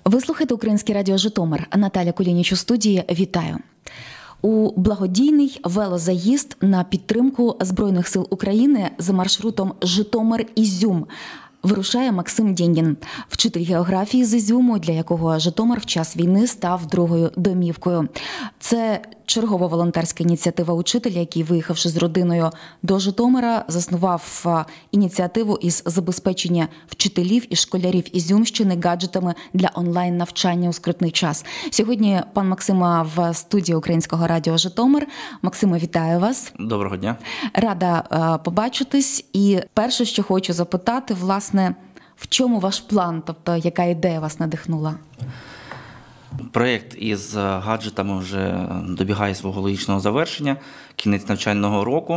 Ви слухаєте Українське радіо Житомир. Наталя Кулініч у студії. Вітаю. У благодійний велозаїзд на підтримку Збройних сил України за маршрутом Житомир-Ізюм вирушає Максим Дєнін, вчитель географії з Ізюму, для якого Житомир в час війни став другою домівкою. Це чергова волонтерська ініціатива учителя, який, виїхавши з родиною до Житомира, заснував ініціативу із забезпечення вчителів і школярів Ізюмщини гаджетами для онлайн-навчання у скрутний час. Сьогодні пан Максима в студії Українського радіо Житомир. Максиме, вітаю вас. Доброго дня. Рада побачитись. І перше, що хочу запитати, власне, в чому ваш план? Тобто, яка ідея вас надихнула? Проєкт із гаджетами вже добігає свого логічного завершення, кінець навчального року.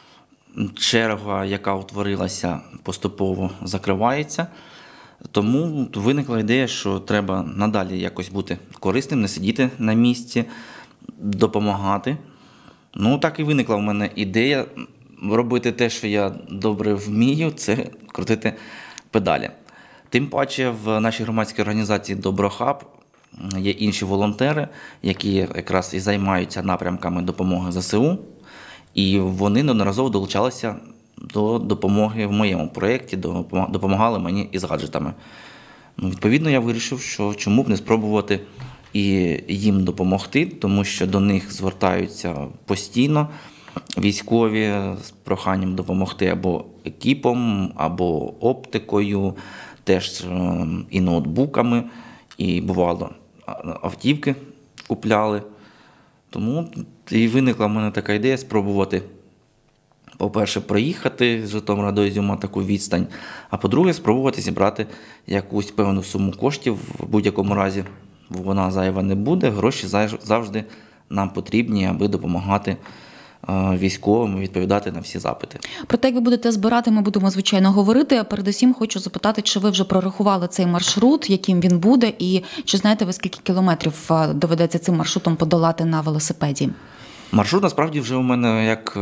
Черга, яка утворилася, поступово закривається. Тому виникла ідея, що треба надалі якось бути корисним, не сидіти на місці, допомагати. Так і виникла в мене ідея робити те, що я добре вмію, це крутити педалі. Тим паче в нашій громадській організації «Доброхаб» є інші волонтери, які якраз і займаються напрямками допомоги ЗСУ, і вони неодноразово долучалися до допомоги в моєму проєкті, допомагали мені із гаджетами. Відповідно, я вирішив, що чому б не спробувати і їм допомогти, тому що до них звертаються постійно військові з проханням допомогти або екіпом, або оптикою, теж і ноутбуками, і бувало автівки купляли. Тому і виникла в мене така ідея спробувати, по-перше, проїхати з Житомира до Ізюма таку відстань, а по-друге, спробувати зібрати якусь певну суму коштів. В будь-якому разі вона зайва не буде, гроші завжди нам потрібні, аби допомагати військовим відповідати на всі запити. Про те, як ви будете збирати, ми будемо, звичайно, говорити. А передусім хочу запитати, чи ви вже прорахували цей маршрут, яким він буде, і чи знаєте ви, скільки кілометрів доведеться цим маршрутом подолати на велосипеді? Маршрут, насправді, вже у мене як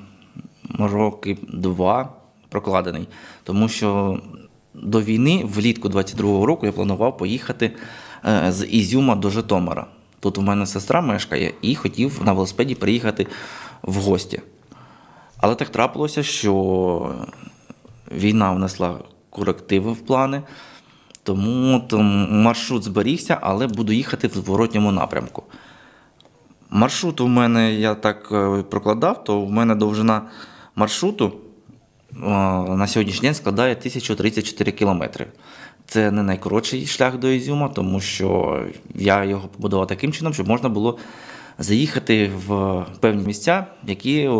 роки 2 прокладений, тому що до війни, влітку 22-го року, я планував поїхати з Ізюма до Житомира. Тут у мене сестра мешкає і хотів на велосипеді приїхати в гості. Але так трапилося, що війна внесла корективи в плани, тому маршрут зберігся, але буду їхати в зворотньому напрямку. Маршрут у мене, я так прокладав, то в мене довжина маршруту на сьогоднішній день складає 1034 кілометри. Це не найкоротший шлях до Ізюма, тому що я його побудував таким чином, щоб можна було заїхати в певні місця, які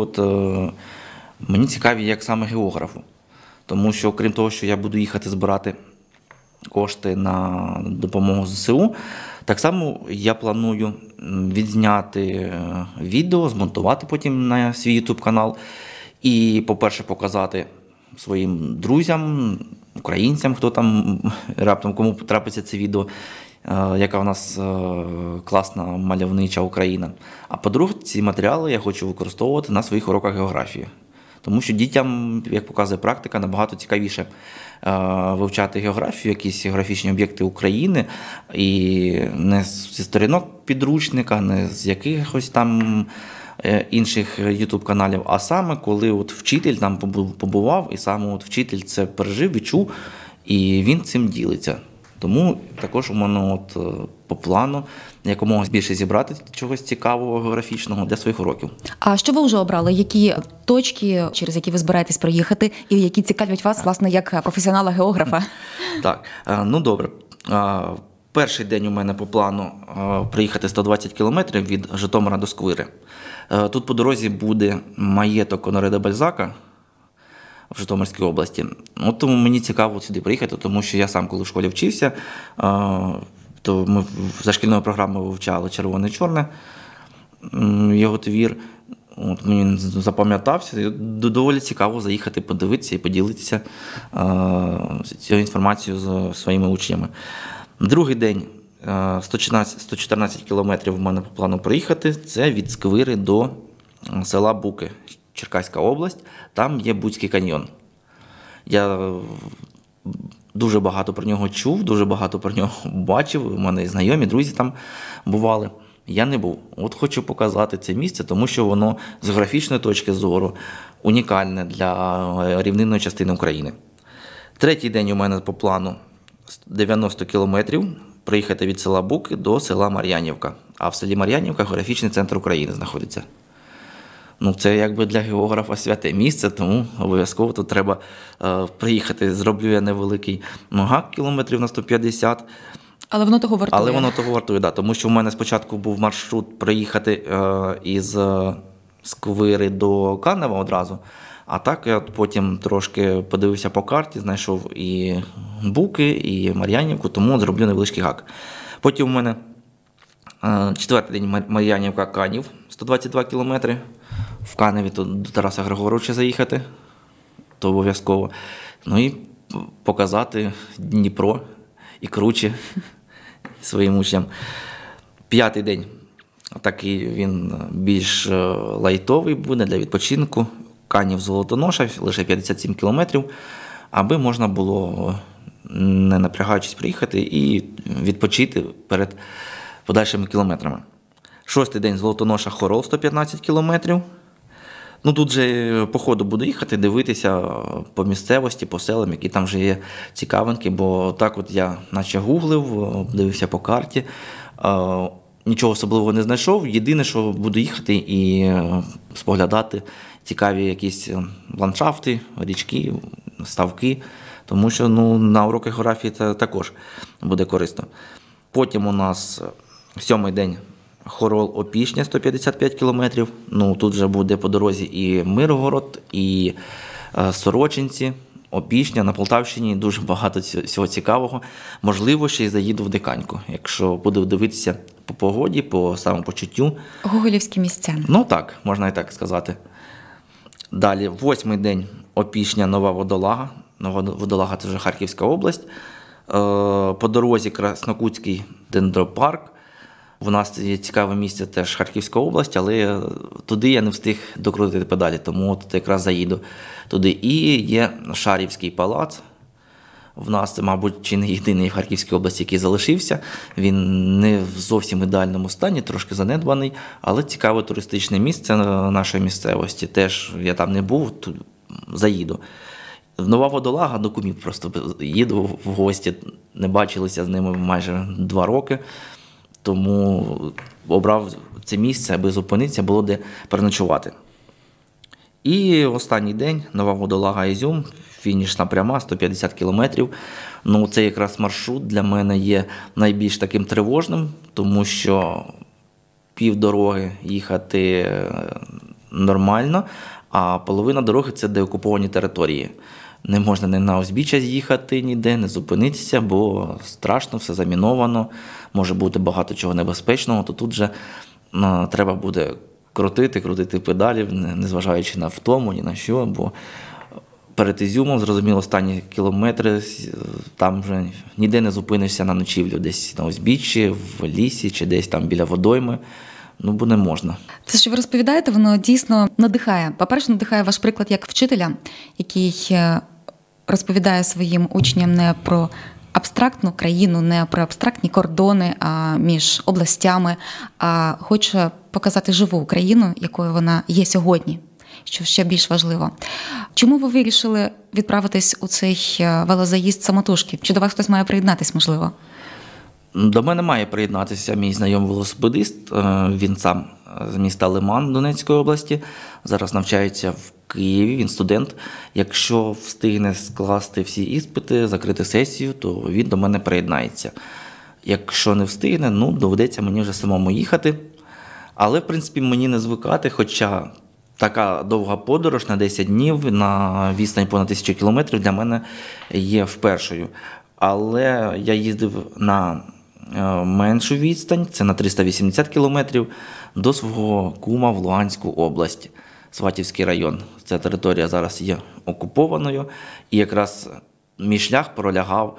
мені цікаві як саме географу. Тому що, окрім того, що я буду їхати збирати кошти на допомогу ЗСУ, так само я планую відзняти відео, змонтувати потім на свій YouTube-канал і, по-перше, показати своїм друзям, українцям, хто там раптом кому потрапиться це відео, яка в нас класна мальовнича Україна. А по-друге, ці матеріали я хочу використовувати на своїх уроках географії. Тому що дітям, як показує практика, набагато цікавіше вивчати географію, якісь географічні об'єкти України, і не зі сторінок підручника, не з якихось там інших YouTube-каналів, а саме, коли вчитель там побував, і саме вчитель це пережив, відчув, і він цим ділиться. Тому також у мене по плану якомога більше зібрати чогось цікавого географічного для своїх уроків. А що ви вже обрали? Які точки, через які ви збираєтесь проїхати, і які цікавлять вас, власне, як професіонала-географа? Так, добре. Перший день у мене по плану приїхати 120 кілометрів від Житомира до Сквири. Тут по дорозі буде маєток Оноре де Бальзака в Житомирській області. Тому мені цікаво сюди приїхати, тому що я сам, коли в школі вчився, то ми за шкільною програмою вивчали «Червоне-чорне», його твір. Мені він запам'ятався. Доволі цікаво заїхати, подивитися і поділитися цією інформацією з своїми учнями. Другий день 114 кілометрів в мене по плану проїхати. Це від Сквири до села Буки, Черкаська область. Там є Буцький каньйон. Я дуже багато про нього чув, дуже багато про нього бачив. У мене знайомі, друзі там бували. Я не був. От хочу показати це місце, тому що воно з географічної точки зору унікальне для рівнинної частини України. Третій день у мене по плану 90 кілометрів приїхати від села Буки до села Мар'янівка. А в селі Мар'янівка географічний центр України знаходиться. Це якби для географа святе місце, тому обов'язково тут треба приїхати. Зроблю я невеликий гак кілометрів на 150. Але воно того вартує. Але воно того вартує, да. Тому що в мене спочатку був маршрут приїхати із Сквири до Канева одразу. А так я потім трошки подивився по карті, знайшов і Буки, і Мар'янівку, тому зроблю невеличкий гак. Потім у мене четвертий день Мар'янівка-Канів, 122 кілометри. В Каневі до Тараса Григоровича заїхати, то обов'язково. І показати Дніпро і Кручі своїм учням. П'ятий день, такий він більш лайтовий буде для відпочинку. Канів-Золотоноша, лише 57 кілометрів, аби можна було, не напрягаючись, приїхати і відпочити перед подальшими кілометрами. Шостий день Золотоноша-Хорол, 115 кілометрів. Тут же по ходу буду їхати, дивитися по місцевості, по селам, які там вже є цікавинки, бо так от я наче гуглив, дивився по карті, нічого особливого не знайшов. Єдине, що буду їхати і споглядати цікаві якісь ландшафти, річки, ставки, тому що на уроках географії це також буде корисно. Потім у нас сьомий день Хорол-Опішня, 155 кілометрів. Тут вже буде по дорозі і Миргород, і Сорочинці, Опішня. На Полтавщині дуже багато всього цікавого. Можливо, ще й заїду в Диканьку, якщо буду дивитися по погоді, по самопочуттю. Гоголівські місця. Так, можна і так сказати. Далі, восьмий день Опішня, Нова Водолага. Нова Водолага – це вже Харківська область. По дорозі Краснокутський дендропарк. У нас є цікаве місце теж Харківська область, але туди я не встиг докрутити педалі, тому от якраз заїду туди. І є Шарівський палац. В нас це, мабуть, чи не єдиний в Харківській області, який залишився. Він не в зовсім ідеальному стані, трошки занедбаний, але цікаве туристичне місце нашої місцевості. Теж я там не був, заїду. Нова Водолага, до кумів просто їду в гості, не бачилися з ними майже 2 роки. Тому обрав це місце, аби зупинитися, було де переночувати. І останній день Нова Водолага, Ізюм, фінішна пряма, 150 кілометрів. Це якраз маршрут для мене є найбільш таким тривожним, тому що півдороги їхати нормально, а половина дороги – це деокуповані території. Не можна не на узбіччя з'їхати ніде, не зупинитися, бо страшно, все заміновано, може бути багато чого небезпечного, то тут же треба буде крутити педалі, незважаючи на втому, ні на що, бо перед Ізюмом, зрозуміло, останні кілометри, там вже ніде не зупинишся на ночівлю, десь на узбіччі, в лісі чи десь там біля водойми. Бо не можна. Це, що ви розповідаєте, воно дійсно надихає. По-перше, надихає ваш приклад як вчителя, який розповідає своїм учням не про абстрактну країну, не про абстрактні кордони між областями, а хоче показати живу Україну, якою вона є сьогодні, що ще більш важливо. Чому ви вирішили відправитись у цей велозаїзд самотужки? Чи до вас хтось має приєднатись, можливо? До мене має приєднатися мій знайомий велосипедист. Він сам з міста Лиман Донецької області. Зараз навчається в Києві, він студент. Якщо встигне скласти всі іспити, закрити сесію, то він до мене приєднається. Якщо не встигне, доведеться мені вже самому їхати. Але, в принципі, мені не звикати, хоча така довга подорож на 10 днів, на відстань понад 1000 кілометрів для мене є впершою. Але я їздив на меншу відстань, це на 380 кілометрів, до свого кума в Луганську область, Сватівський район. Ця територія зараз є окупованою, і якраз мій шлях пролягав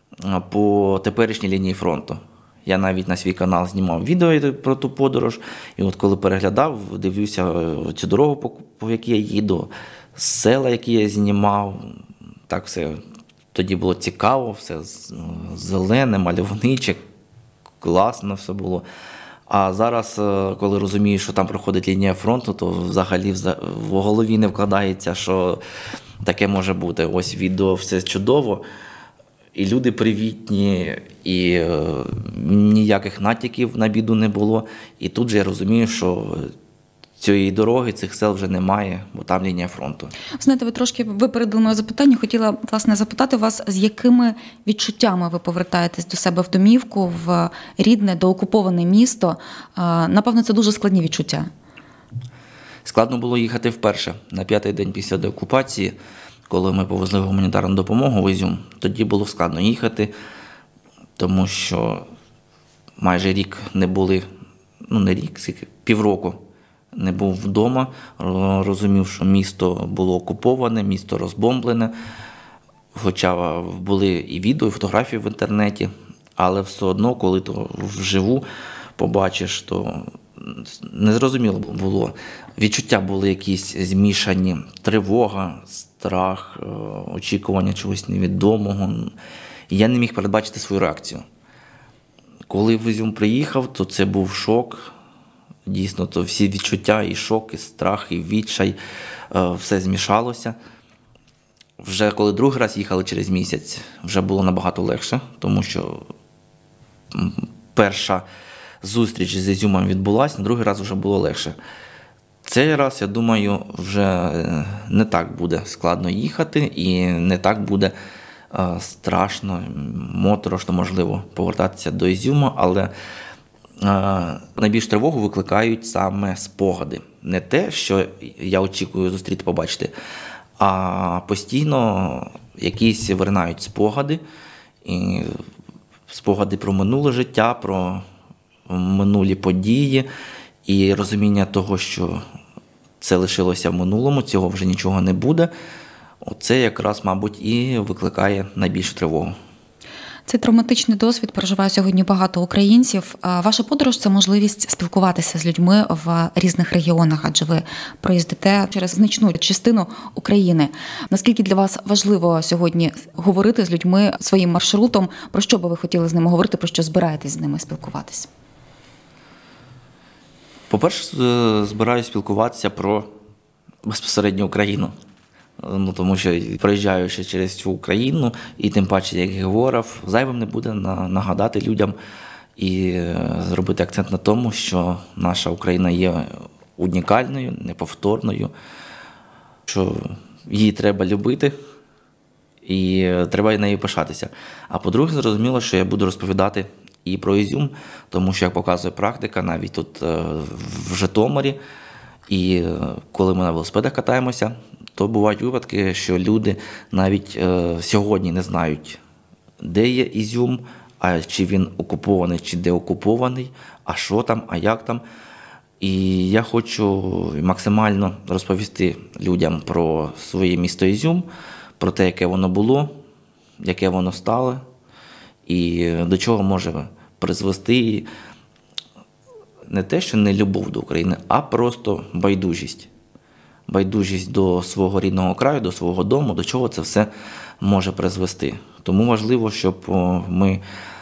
по теперішній лінії фронту. Я навіть на свій канал знімав відео про ту подорож, і от коли переглядав, дивився цю дорогу, по якій я їду, села, які я знімав, так все тоді було цікаво, все зелене, мальовниче, класно все було. А зараз, коли розумію, що там проходить лінія фронту, то взагалі в голові не вкладається, що таке може бути. Ось відео все чудово, і люди привітні, і ніяких натяків на біду не було. І тут же я розумію, що цієї дороги, цих сел вже немає, бо там лінія фронту. Знаєте, ви трошки випередили моє запитання. Хотіла, власне, запитати вас, з якими відчуттями ви повертаєтесь до себе в домівку, в рідне, доокуповане місто. Напевно, це дуже складні відчуття. Складно було їхати вперше, на 5-й день після деокупації, коли ми повезли гуманітарну допомогу в Ізюм. Тоді було складно їхати, тому що майже рік не були, не рік, півроку не був вдома, розумів, що місто було окуповане, місто розбомблене, хоча були і відео, і фотографії в інтернеті, але все одно, коли то вживу побачиш, то незрозуміло було. Відчуття були якісь змішані, тривога, страх, очікування чогось невідомого. Я не міг передбачити свою реакцію. Коли в Ізюм приїхав, то це був шок. Дійсно, то всі відчуття, і шок, і страх, і відчай, все змішалося. Вже коли другий раз їхали через місяць, вже було набагато легше, тому що перша зустріч з Ізюмом відбулася, на другий раз вже було легше. Цей раз, я думаю, вже не так буде складно їхати і не так буде страшно, моторошно, можливо, повертатися до Ізюма, але найбільш тривогу викликають саме спогади. Не те, що я очікую зустріти, побачити, а постійно якісь виринають спогади. І спогади про минуле життя, про минулі події і розуміння того, що це лишилося в минулому, цього вже нічого не буде. Оце якраз, мабуть, і викликає найбільшу тривогу. Цей травматичний досвід переживає сьогодні багато українців. Ваша подорож – це можливість спілкуватися з людьми в різних регіонах, адже ви проїздите через значну частину України. Наскільки для вас важливо сьогодні говорити з людьми своїм маршрутом? Про що би ви хотіли з ними говорити, про що збираєтесь з ними спілкуватися? По-перше, збираюся спілкуватися про безпосередньо Україну. Тому що проїжджаючи через цю Україну, і тим паче, як я говорив, зайвим не буде нагадати людям і зробити акцент на тому, що наша Україна є унікальною, неповторною, що її треба любити і треба нею пишатися. А по-друге, зрозуміло, що я буду розповідати і про Ізюм, тому що, як показує практика, навіть тут в Житомирі, і коли ми на велосипедах катаємося, то бувають випадки, що люди навіть сьогодні не знають, де є Ізюм, а чи він окупований, чи деокупований, а що там, а як там. І я хочу максимально розповісти людям про своє місто Ізюм, про те, яке воно було, яке воно стало, і до чого може призвести не те, що не любов до України, а просто байдужість. Байдужість до свого рідного краю, до свого дому, до чого це все може призвести. Тому важливо, щоб ми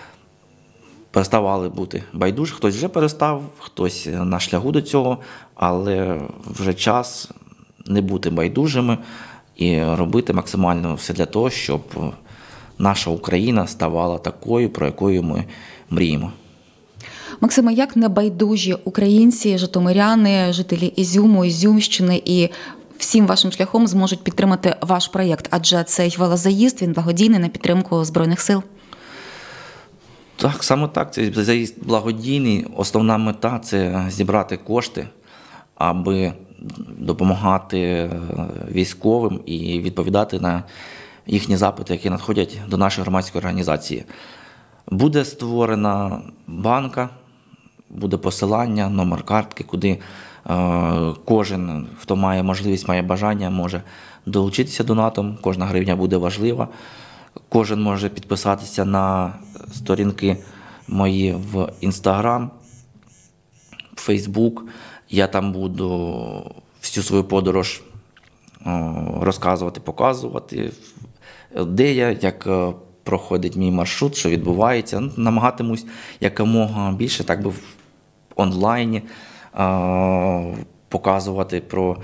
переставали бути байдужі. Хтось вже перестав, хтось на шляху до цього, але вже час не бути байдужими і робити максимально все для того, щоб наша Україна ставала такою, про якою ми мріємо. Максиме, як небайдужі українці, житомиряни, жителі Ізюму, Ізюмщини і всім вашим шляхом зможуть підтримати ваш проєкт? Адже цей велозаїзд, він благодійний на підтримку Збройних сил. Так, саме так. Цей заїзд благодійний. Основна мета – це зібрати кошти, аби допомагати військовим і відповідати на їхні запити, які надходять до нашої громадської організації. Буде створена банка, буде посилання, номер картки, куди кожен, хто має можливість, має бажання, може долучитися донатом. Кожна гривня буде важлива. Кожен може підписатися на сторінки мої в Instagram, Facebook. Я там буду всю свою подорож розказувати, показувати, де я, як проходить мій маршрут, що відбувається. Намагатимусь якомога більше так би в онлайні показувати про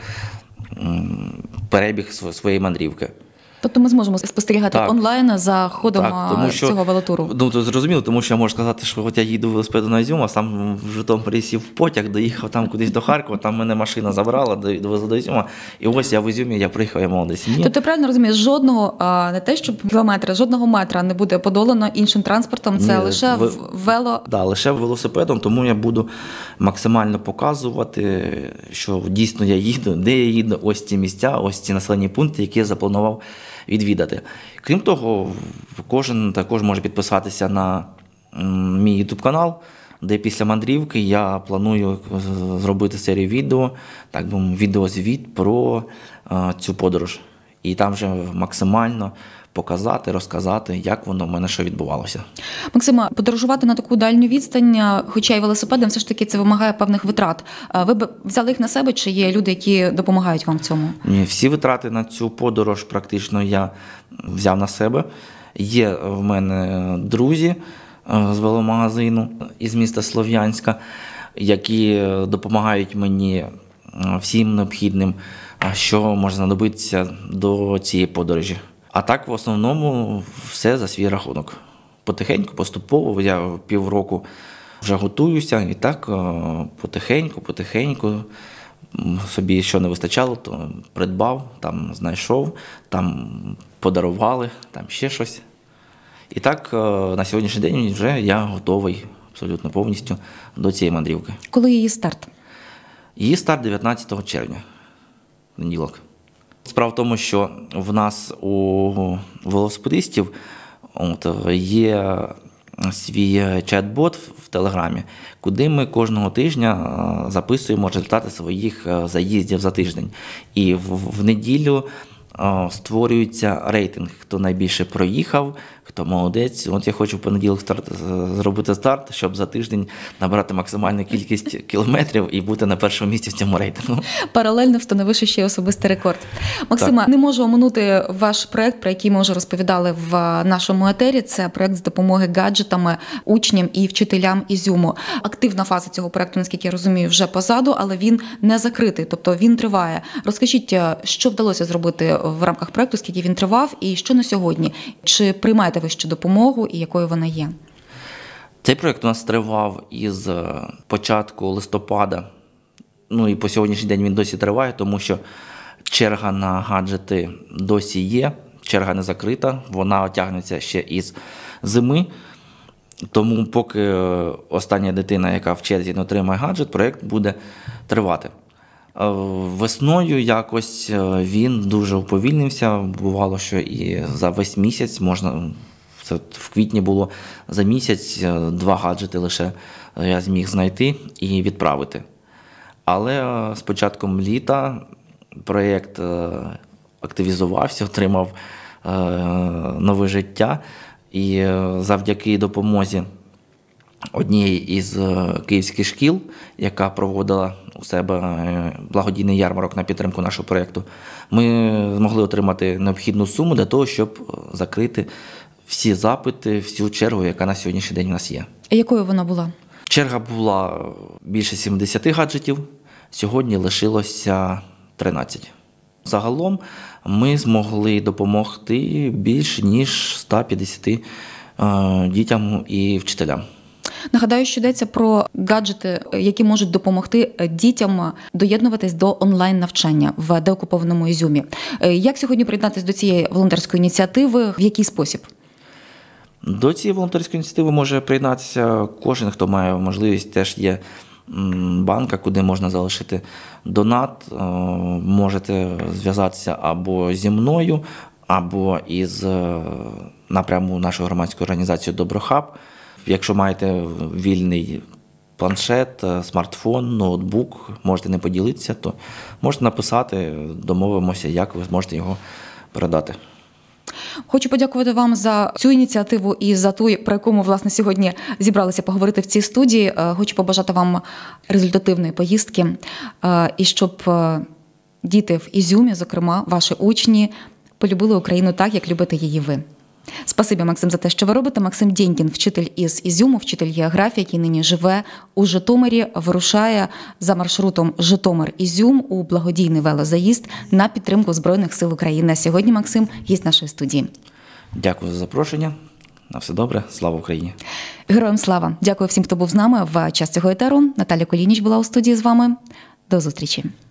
перебіг своєї мандрівки. Тобто ми зможемо спостерігати онлайн за ходом цього велотуру? Ну, то зрозуміло, тому що я можу сказати, що от я їду велосипедом на Ізюм, а сам в Житомирі сів в потяг, доїхав там кудись до Харкова, там мене машина забрала, довезла до Ізюма, і ось я в Ізюмі, я приїхав, я молодець. Тобто ти правильно розумієш, жодного, не те, щоб кілометра, жодного метра не буде подолано іншим транспортом, це лише вело... Так, лише велосипедом, тому я буду максимально показувати, що дійсно я їду, де я їду, ось ці місця, ось ці населені пункти, які я запланував відвідати. Крім того, кожен також може підписатися на мій YouTube-канал, де після мандрівки я планую зробити серію відео, так би мовити, відеозвіт про цю подорож. І там вже максимально показати, розказати, як воно в мене що відбувалося. Максима, подорожувати на таку дальню відстань, хоча й велосипедом, все ж таки це вимагає певних витрат. Ви б взяли їх на себе, чи є люди, які допомагають вам в цьому? Ні, всі витрати на цю подорож практично я взяв на себе. Є в мене друзі з веломагазину із міста Слов'янська, які допомагають мені всім необхідним, що може знадобитися до цієї подорожі. А так, в основному, все за свій рахунок. Потихеньку, поступово, я півроку вже готуюся, і так потихеньку собі що не вистачало, то придбав, там знайшов, там подарували, там ще щось. І так, на сьогоднішній день вже я готовий абсолютно повністю до цієї мандрівки. Коли її старт? Її старт 19 червня, понеділок. Справа в тому, що в нас у велосипедистів є свій чат-бот в Телеграмі, куди ми кожного тижня записуємо результати своїх заїздів за тиждень. І в неділю створюється рейтинг, хто найбільше проїхав, хто молодець. От я хочу в понеділок зробити старт, щоб за тиждень набрати максимальну кількість кілометрів і бути на першому місці в цьому рейтингу. Паралельно встановивши ще особистий рекорд. Максима, не можу оминути ваш проєкт, про який ми вже розповідали в нашому етері. Це проєкт з допомоги гаджетами учням і вчителям Ізюму. Активна фаза цього проєкту, наскільки я розумію, вже позаду, але він не закритий, тобто він триває. Розкажіть, що вдалося зробити в рамках проєкту, скільки він тривав і що на сьогодні? Чи приймаєте ви ще допомогу і якою вона є? Цей проєкт у нас тривав із початку листопада, і по сьогоднішній день він досі триває, тому що черга на гаджети досі є, черга не закрита, вона тягнеться ще із зими. Тому поки остання дитина, яка в черзі не отримає гаджет, проєкт буде тривати. Весною якось він дуже уповільнився, бувало, що і за весь місяць можна, це в квітні було, за місяць 2 гаджети лише я зміг знайти і відправити. Але з початком літа проєкт активізувався, отримав нове життя, і завдяки допомозі однієї із київських шкіл, яка проводила у себе благодійний ярмарок на підтримку нашого проєкту, ми змогли отримати необхідну суму для того, щоб закрити всі запити, всю чергу, яка на сьогоднішній день у нас є. А якою вона була? Черга була більше 70 гаджетів, сьогодні лишилося 13. Загалом ми змогли допомогти більше, ніж 150 дітям і вчителям. Нагадаю, що йдеться про гаджети, які можуть допомогти дітям доєднуватись до онлайн-навчання в деокупованому Ізюмі. Як сьогодні приєднатися до цієї волонтерської ініціативи? В який спосіб? До цієї волонтерської ініціативи може приєднатися кожен, хто має можливість. Теж є банка, куди можна залишити донат. Можете зв'язатися або зі мною, або із напряму нашої громадської організації «Доброхаб». Якщо маєте вільний планшет, смартфон, ноутбук, можете не поділитися, то можете написати, домовимося, як ви зможете його передати. Хочу подякувати вам за цю ініціативу і за ту, про яку ми, власне, сьогодні зібралися поговорити в цій студії. Хочу побажати вам результативної поїздки і щоб діти в Ізюмі, зокрема, ваші учні, полюбили Україну так, як любите її ви. Спасибі, Максим, за те, що ви робите. Максим Дєнькін, вчитель із Ізюму, вчитель географії, який нині живе у Житомирі, вирушає за маршрутом Житомир-Ізюм у благодійний велозаїзд на підтримку Збройних сил України. Сьогодні Максим гість нашої студії. Дякую за запрошення. На все добре. Слава Україні. Героям слава. Дякую всім, хто був з нами в час цього етеру. Наталя Кулініч була у студії з вами. До зустрічі.